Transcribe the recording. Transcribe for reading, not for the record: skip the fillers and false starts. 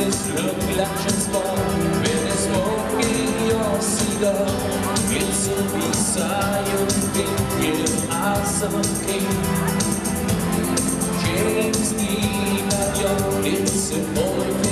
this reflections fall with a smoking your cigar. It's a desire to give us a king. James Dean, it's a boy.